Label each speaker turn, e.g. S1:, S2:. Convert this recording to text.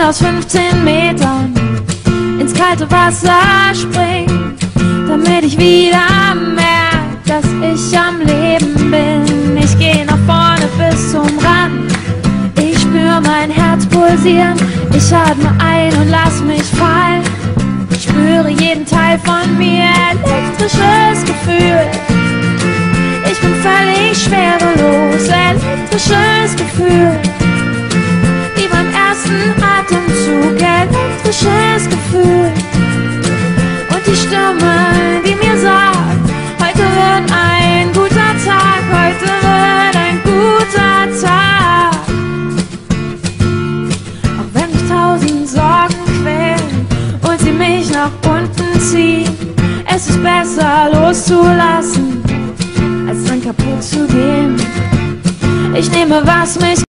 S1: aus 15 Metern ins kalte Wasser spring, damit ich wieder merke, dass ich am Leben bin. Ich geh nach vorne bis zum Rand, ich spür mein Herz pulsieren, ich atme ein und lass mich fallen. Ich spüre jeden Teil von mir, elektrisches Gefühl. Ich bin völlig schwerelos, elektrisches Gefühl. Wie beim ersten Atemzug, elektrisches Gefühl. Und die Stimme, die mir sagt, heute wird ein guter Tag, heute wird ein guter Tag. Auch wenn mich 1000 Sorgen quälen und sie mich nach unten ziehen, es ist besser loszulassen, als dann kaputt zu gehen. Ich nehme, was mich